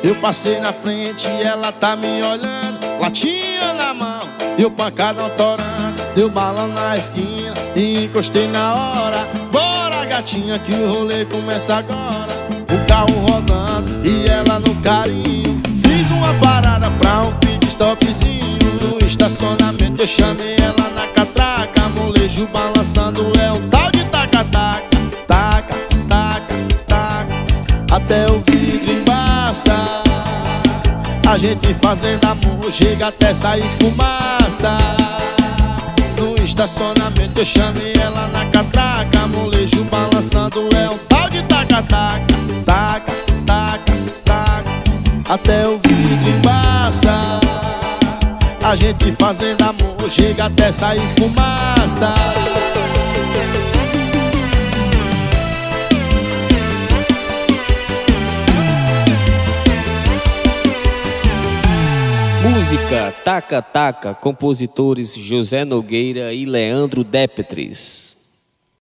Eu passei na frente e ela tá me olhando, latinha na mão e o pancadão torando. Deu bala na esquina e encostei na hora. Bora gatinha que o rolê começa agora. O carro rodando e ela no carinho. Fiz uma parada pra um pit stopzinho. No estacionamento eu chamei ela na catraca. Molejo balançando é um tal de taca-taca. Taca, taca, taca, até o vidro embaça. A gente fazendo amor, chega até sair fumaça. No estacionamento eu chamei ela na catraca. Molejo balançando é um tal de taca-taca. Taca, taca, taca, até o vidro embaça. A gente fazendo amor, chega até sair fumaça. Música Taca Taca, compositores José Nogueira e Leandro Dépetris.